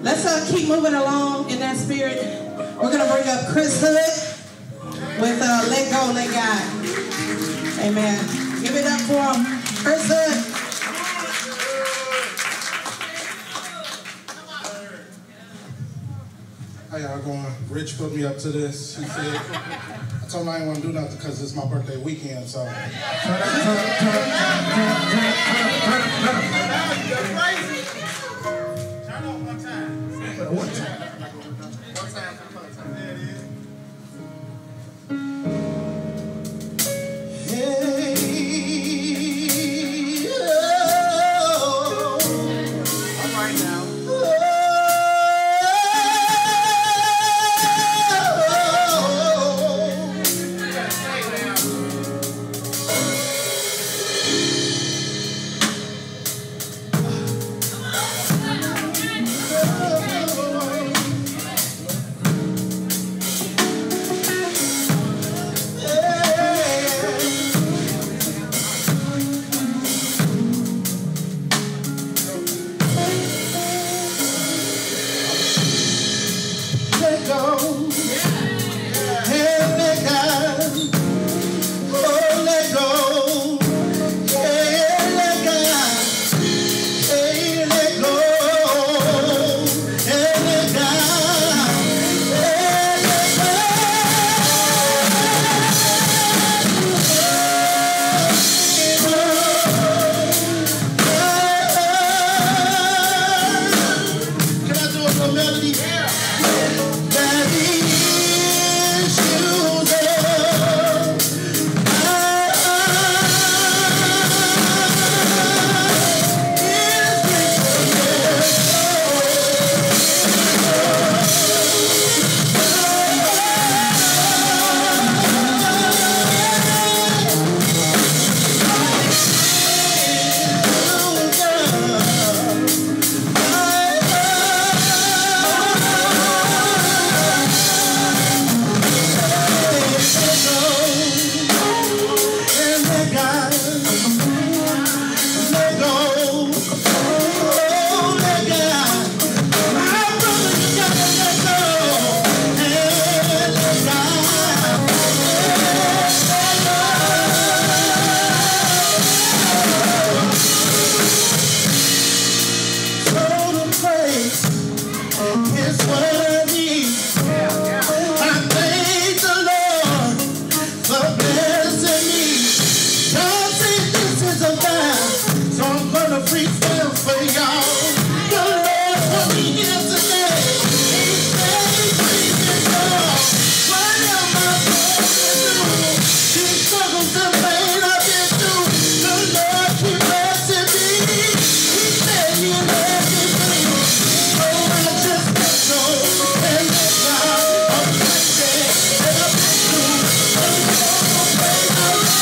Let's keep moving along in that spirit. We're going to bring up Chris Hood with Let Go, Let God. Amen. Give it up for him. Chris Hood. How y'all going? Rich put me up to this. He said, I told him I didn't want to do nothing because it's my birthday weekend, so. Turn on one time. One time. There it is. Hey, oh. All right now. Freestyle for y'all. The Lord for me here today. He said he's breathing y'all. What am I supposed to do? These struggles and pain I've been through. The Lord keep blessing me. He said he let me free. So I just let go and let God. I'm blessed and I've been through. And all the pain I've been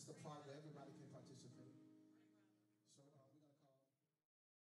the part where everybody can